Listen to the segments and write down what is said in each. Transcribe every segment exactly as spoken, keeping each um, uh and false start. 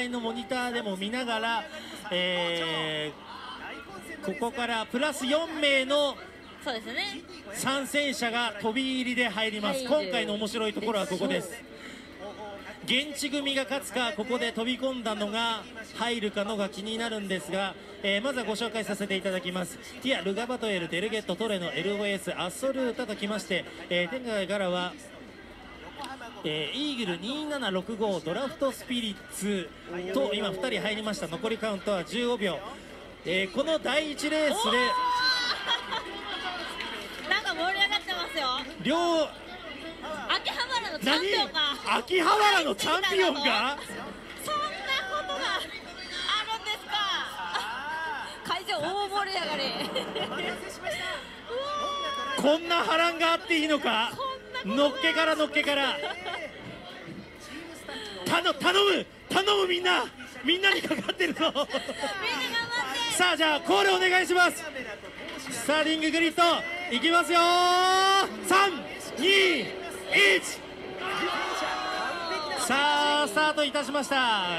外のモニターでも見ながら、えー、ここからプラスよんめいのそうですね、 参戦者が飛び入りで入ります。今回の面白いところはここです。現地組が勝つか、ここで飛び込んだのが入るかのが気になるんですが、えー、まずはご紹介させていただきます。ティア、ルガバトエル、デルゲット、トレノ、エルオーエス、アッソルータときまして、えー、天外からは、えー、イーグルにーななろくご、ドラフトスピリッツと今ふたり入りました。残りカウントはじゅうごびょう、えー、このだいいちレースでなんか盛り上がってますよ。 両秋葉原のチャンピオンが秋葉原のチャンピオンがそんなことがあるんですか。会場大盛り上がりこんな波乱があっていいのか。のっけからのっけから頼頼む頼むみんなみんなにかかってるぞみんな頑張って。 さあじゃあコールお願いします。スターティンググリッドいきますよ。さんにいち、さあスタートいたしました。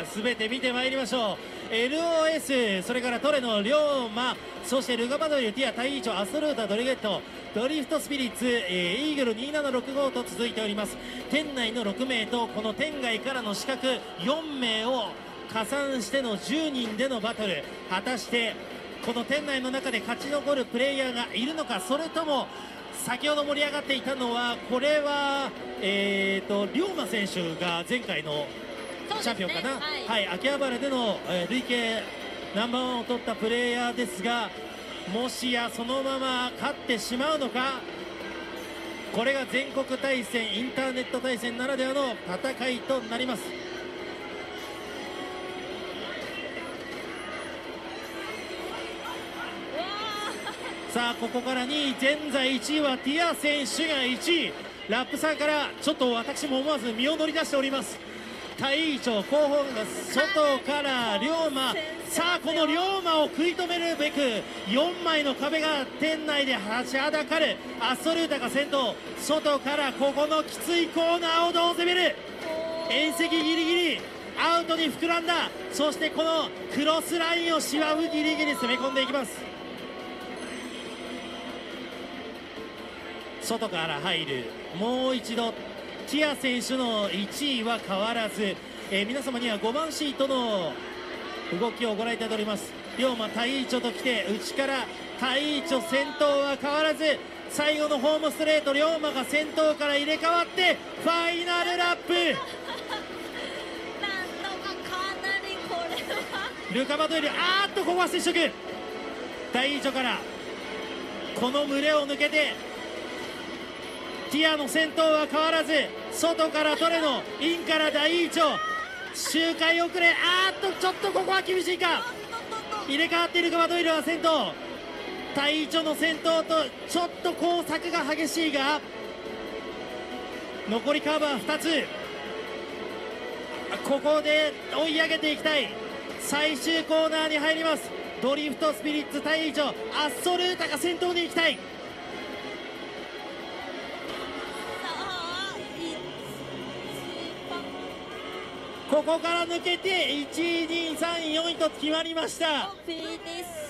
すべて見てまいりましょう。 エルオーエス、それからトレノ、龍馬、そしてルガバドイル、ティア、タイイチョ、アストルータ、ドリゲット、ドリフトスピリッツ、えー、イーグルにーななろくごと続いております。店内のろくめいとこの店外からの資格よんめいを加算してのじゅうにんでのバトル、果たしてこの店内の中で勝ち残るプレイヤーがいるのか、それとも先ほど盛り上がっていたのは、これは、えーと龍馬選手が前回のチャンピオンかな、ね、はい、はい、秋葉原での、えー、累計ナンバーワンを取ったプレイヤーですが、もしやそのまま勝ってしまうのか。これが全国対戦、インターネット対戦ならではの戦いとなります。さあここからにい、現在いちいはティア選手がいちい、ラップさんからちょっと私も思わず身を乗り出しております。大長後方が外から龍馬、さあこの龍馬を食い止めるべくよんまいの壁が店内で立ちはだかる。アストルータが先頭、外からここのきついコーナーをどう攻める。縁石ギリギリアウトに膨らんだ。そしてこのクロスラインをしわぶギリギリ攻め込んでいきます。外から入る。もう一度ティア選手のいちいは変わらず、えー、皆様にはごばんシートの動きをご覧いただいております。龍馬、タイイチョときて内からタイイチョ先頭は変わらず、最後のホームストレート龍馬が先頭から入れ替わってファイナルラップなんとかかなりこれはルカバトより、あーっとここは接触。タイイチョからこの群れを抜けてティアの先頭は変わらず、外からトレノ、インから大イチョ、周回遅れ、あーっとちょっとここは厳しいか。入れ替わっているガバドイルは先頭、タイイチョの先頭とちょっと交錯が激しいが、残りカーブはふたつ。ここで追い上げていきたい。最終コーナーに入ります。ドリフトスピリッツ、タイイチョ、アッソルータが先頭に行きたい。ここから抜けていちいにさんいよんいと決まりました。 フィニッシ